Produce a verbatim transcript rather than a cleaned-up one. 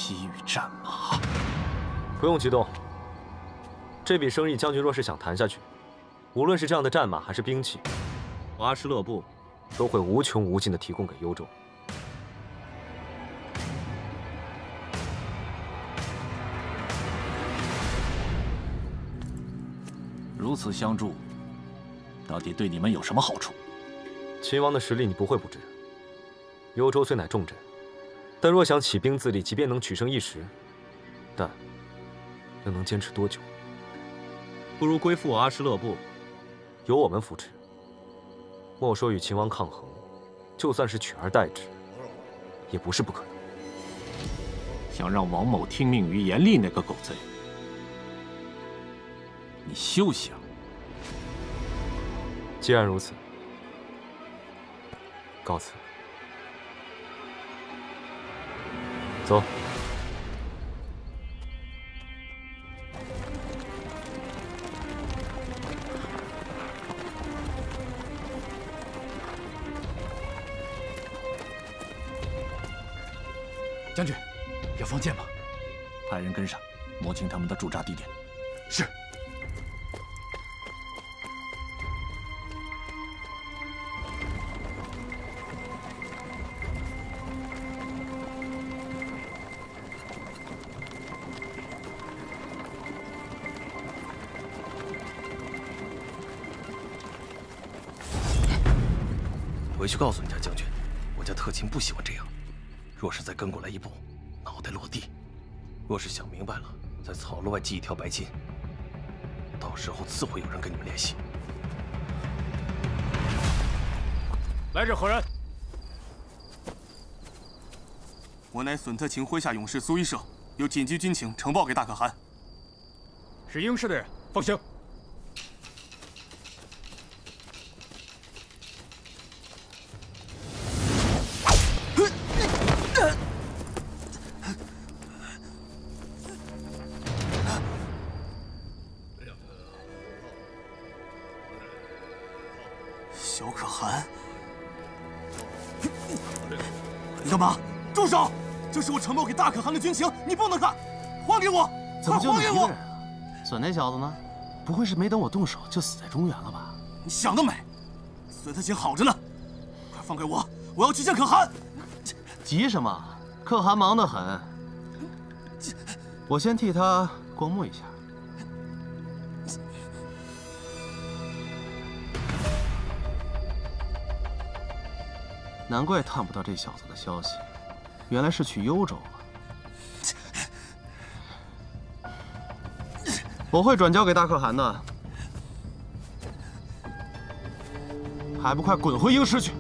西域战马。 不用激动。这笔生意，将军若是想谈下去，无论是这样的战马还是兵器，阿什勒部都会无穷无尽地提供给幽州。 如此相助，到底对你们有什么好处？ 秦王的实力你不会不知。幽州虽乃重镇，但若想起兵自立，即便能取胜一时，但又能坚持多久？不如归附我阿什勒部，由我们扶持。莫说与秦王抗衡，就算是取而代之，也不是不可能。 想让王某听命于严厉那个狗贼？ 你休想！ 既然如此，告辞。走。 将军，要放箭吗？ 派人跟上，摸清他们的驻扎地点。 是。 回去告诉你家将军，我家特勤不喜欢这样。若是再跟过来一步，脑袋落地。若是想明白了，在草路外系一条白巾，到时候自会有人跟你们联系。 来者何人？我乃损特勤麾下勇士苏一社，有紧急军情呈报给大可汗。是应氏的人，放行。 小可汗，你干嘛？住手！这是我呈报给大可汗的军情，你不能看，还给我！ 怎么就你一还给我！ 个人啊？损那小子呢？不会是没等我动手就死在中原了吧？ 你想得美！孙特勤好着呢，快放开我！我要去见可汗。 急什么？可汗忙得很，我先替他过目一下。 难怪探不到这小子的消息，原来是去幽州了。我会转交给大可汗的，还不快滚回鹰师去！